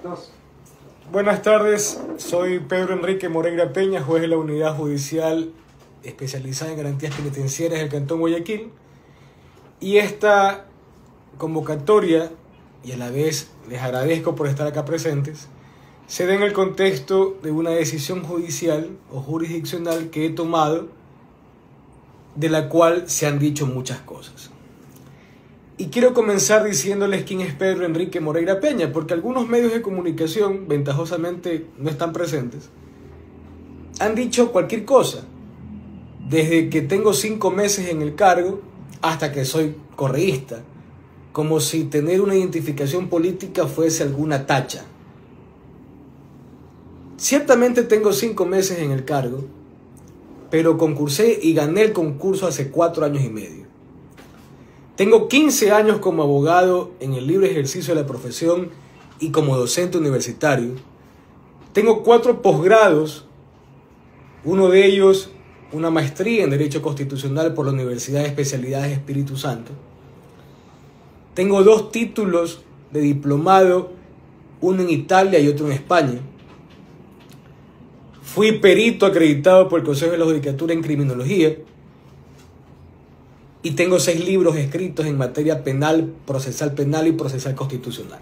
Dos. Buenas tardes, soy Pedro Enrique Moreira Peña, juez de la Unidad Judicial especializada en garantías penitenciarias del Cantón Guayaquil, y esta convocatoria, y a la vez les agradezco por estar acá presentes, se da en el contexto de una decisión judicial o jurisdiccional que he tomado, de la cual se han dicho muchas cosas. Y quiero comenzar diciéndoles quién es Pedro Enrique Moreira Peña, porque algunos medios de comunicación, ventajosamente, no están presentes. Han dicho cualquier cosa, desde que tengo 5 meses en el cargo hasta que soy correísta, como si tener una identificación política fuese alguna tacha. Ciertamente tengo 5 meses en el cargo, pero concursé y gané el concurso hace 4 años y medio. Tengo 15 años como abogado en el libre ejercicio de la profesión y como docente universitario. Tengo 4 posgrados, uno de ellos una maestría en Derecho Constitucional por la Universidad de Especialidades Espíritu Santo. Tengo 2 títulos de diplomado, uno en Italia y otro en España. Fui perito acreditado por el Consejo de la Judicatura en Criminología. Y tengo 6 libros escritos en materia penal y procesal constitucional.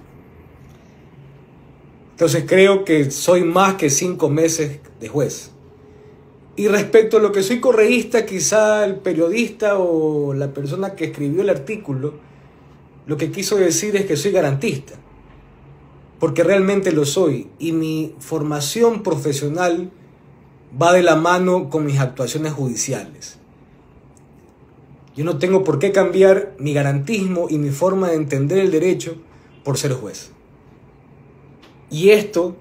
Entonces creo que soy más que 5 meses de juez. Y respecto a lo que soy correísta, quizá el periodista o la persona que escribió el artículo, lo que quiso decir es que soy garantista. Porque realmente lo soy. Y mi formación profesional va de la mano con mis actuaciones judiciales. Yo no tengo por qué cambiar mi garantismo y mi forma de entender el derecho por ser juez. Y este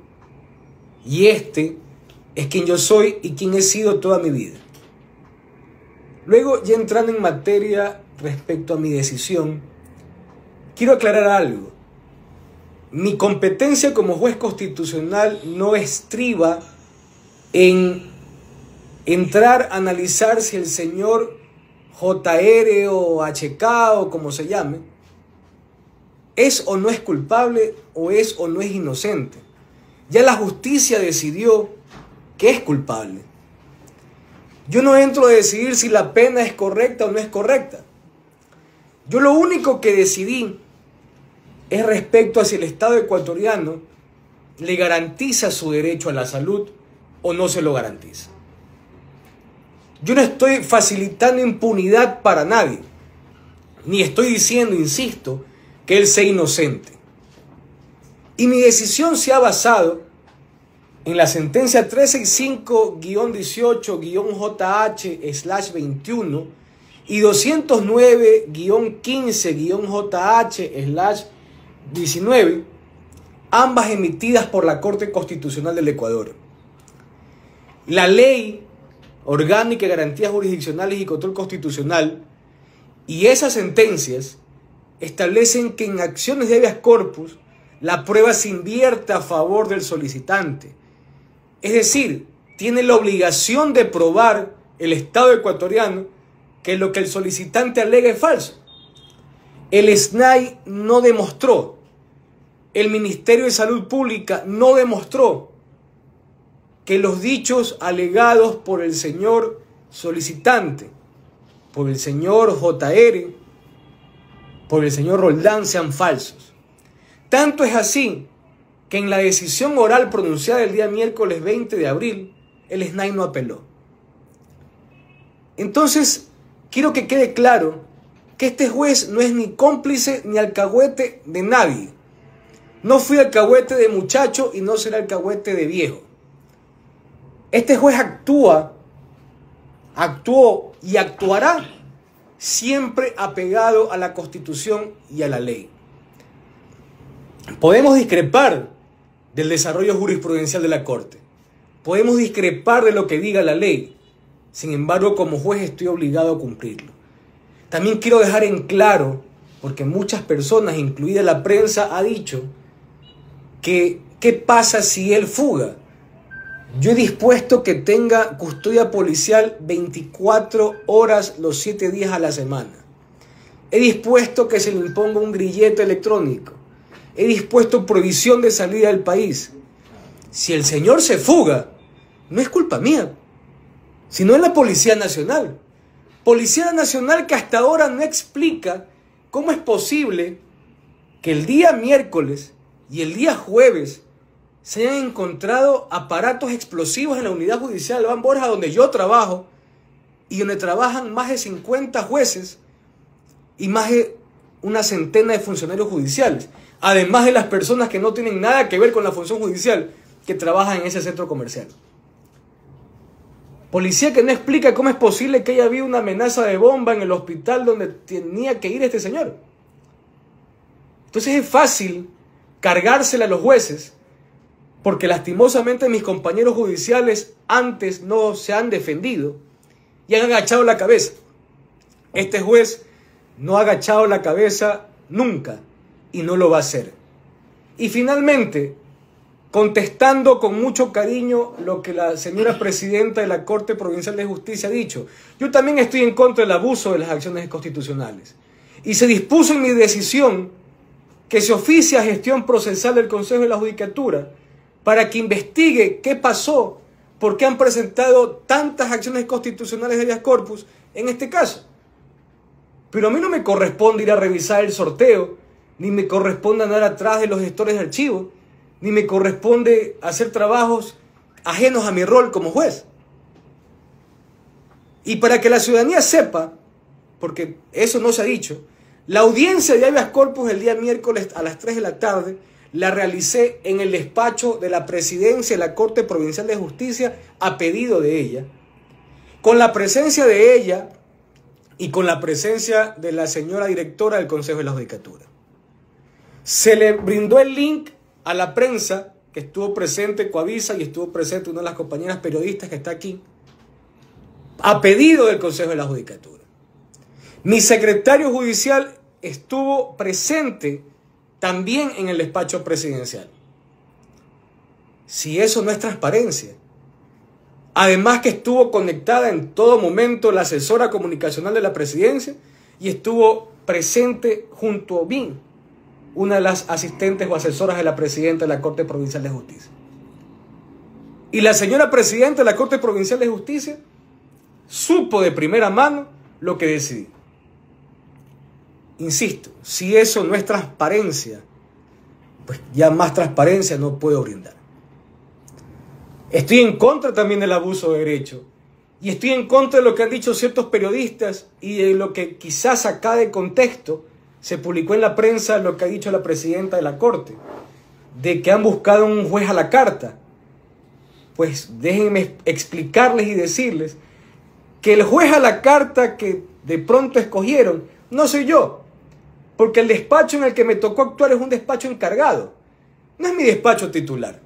es quien yo soy y quien he sido toda mi vida. Luego, ya entrando en materia respecto a mi decisión, quiero aclarar algo. Mi competencia como juez constitucional no estriba en entrar a analizar si el señor JR o HK o como se llame, es o no es culpable o es o no es inocente. Ya la justicia decidió que es culpable. Yo no entro a decidir si la pena es correcta o no es correcta. Yo lo único que decidí es respecto a si el Estado ecuatoriano le garantiza su derecho a la salud o no se lo garantiza. Yo no estoy facilitando impunidad para nadie, ni estoy diciendo, insisto, que él sea inocente. Y mi decisión se ha basado en la sentencia 365-18-JH/21 y 209-15-JH/19, ambas emitidas por la Corte Constitucional del Ecuador. La Ley Orgánica de Garantías Jurisdiccionales y Control Constitucional y esas sentencias establecen que en acciones de habeas corpus la prueba se invierte a favor del solicitante. Es decir, tiene la obligación de probar el Estado ecuatoriano que lo que el solicitante alega es falso. El SNAI no demostró, el Ministerio de Salud Pública no demostró que los dichos alegados por el señor solicitante, por el señor JR, por el señor Roldán sean falsos. Tanto es así que en la decisión oral pronunciada el día miércoles 20 de abril, el SNAI no apeló. Entonces, quiero que quede claro que este juez no es ni cómplice ni alcahuete de nadie. No fui alcahuete de muchacho y no será alcahuete de viejo. Este juez actuó y actuará siempre apegado a la Constitución y a la ley. Podemos discrepar del desarrollo jurisprudencial de la Corte. Podemos discrepar de lo que diga la ley. Sin embargo, como juez estoy obligado a cumplirlo. También quiero dejar en claro, porque muchas personas, incluida la prensa, ha dicho que ¿qué pasa si él fuga? Yo he dispuesto que tenga custodia policial 24 horas los 7 días a la semana. He dispuesto que se le imponga un grillete electrónico. he dispuesto prohibición de salida del país. Si el señor se fuga, no es culpa mía, sino es la Policía Nacional. Policía Nacional que hasta ahora no explica cómo es posible que el día miércoles y el día jueves se hayan encontrado aparatos explosivos en la unidad judicial de Albán Borja, donde yo trabajo, y donde trabajan más de 50 jueces y más de una centena de funcionarios judiciales, además de las personas que no tienen nada que ver con la función judicial, que trabajan en ese centro comercial. Policía que no explica cómo es posible que haya habido una amenaza de bomba en el hospital donde tenía que ir este señor. Entonces es fácil cargársela a los jueces, porque lastimosamente mis compañeros judiciales antes no se han defendido y han agachado la cabeza. Este juez no ha agachado la cabeza nunca y no lo va a hacer. Y finalmente, contestando con mucho cariño lo que la señora presidenta de la Corte Provincial de Justicia ha dicho, yo también estoy en contra del abuso de las acciones constitucionales. Y se dispuso en mi decisión que se oficie a gestión procesal del Consejo de la Judicatura para que investigue qué pasó, por qué han presentado tantas acciones constitucionales de habeas corpus en este caso. Pero a mí no me corresponde ir a revisar el sorteo, ni me corresponde andar atrás de los gestores de archivos, ni me corresponde hacer trabajos ajenos a mi rol como juez. Y para que la ciudadanía sepa, porque eso no se ha dicho, la audiencia de habeas corpus el día miércoles a las 3 de la tarde la realicé en el despacho de la presidencia de la Corte Provincial de Justicia a pedido de ella, con la presencia de ella y con la presencia de la señora directora del Consejo de la Judicatura. Se le brindó el link a la prensa, que estuvo presente Coavisa y estuvo presente una de las compañeras periodistas que está aquí, a pedido del Consejo de la Judicatura. Mi secretario judicial estuvo presente también en el despacho presidencial. Si eso no es transparencia. Además que estuvo conectada en todo momento la asesora comunicacional de la presidencia y estuvo presente junto a mí, una de las asistentes o asesoras de la presidenta de la Corte Provincial de Justicia. Y la señora presidenta de la Corte Provincial de Justicia supo de primera mano lo que decidí. Insisto, si eso no es transparencia, pues ya más transparencia no puedo brindar. Estoy en contra también del abuso de derecho y estoy en contra de lo que han dicho ciertos periodistas y de lo que quizás acá de contexto se publicó en la prensa lo que ha dicho la presidenta de la Corte, de que han buscado un juez a la carta. Pues déjenme explicarles y decirles que el juez a la carta que de pronto escogieron no soy yo, porque el despacho en el que me tocó actuar es un despacho encargado, no es mi despacho titular.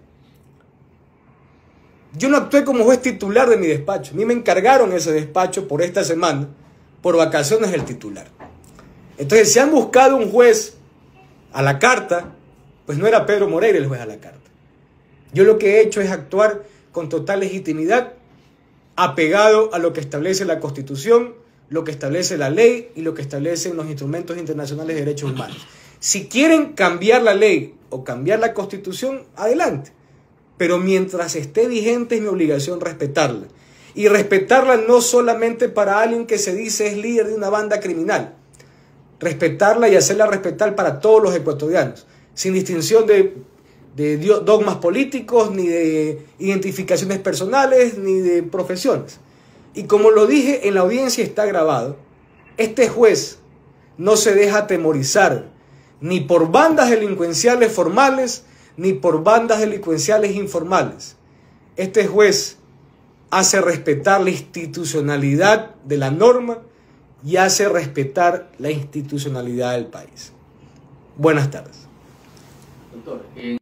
Yo no actué como juez titular de mi despacho, a mí me encargaron ese despacho por esta semana, por vacaciones del titular. Entonces, si han buscado un juez a la carta, pues no era Pedro Moreira el juez a la carta. Yo lo que he hecho es actuar con total legitimidad, apegado a lo que establece la Constitución, lo que establece la ley y lo que establecen los instrumentos internacionales de derechos humanos. Si quieren cambiar la ley o cambiar la Constitución, adelante. Pero mientras esté vigente es mi obligación respetarla. Y respetarla no solamente para alguien que se dice es líder de una banda criminal. Respetarla y hacerla respetar para todos los ecuatorianos, sin distinción de dogmas políticos, ni de identificaciones personales, ni de profesiones. Y como lo dije en la audiencia, está grabado, este juez no se deja atemorizar ni por bandas delincuenciales formales, ni por bandas delincuenciales informales. Este juez hace respetar la institucionalidad de la norma y hace respetar la institucionalidad del país. Buenas tardes. Doctor,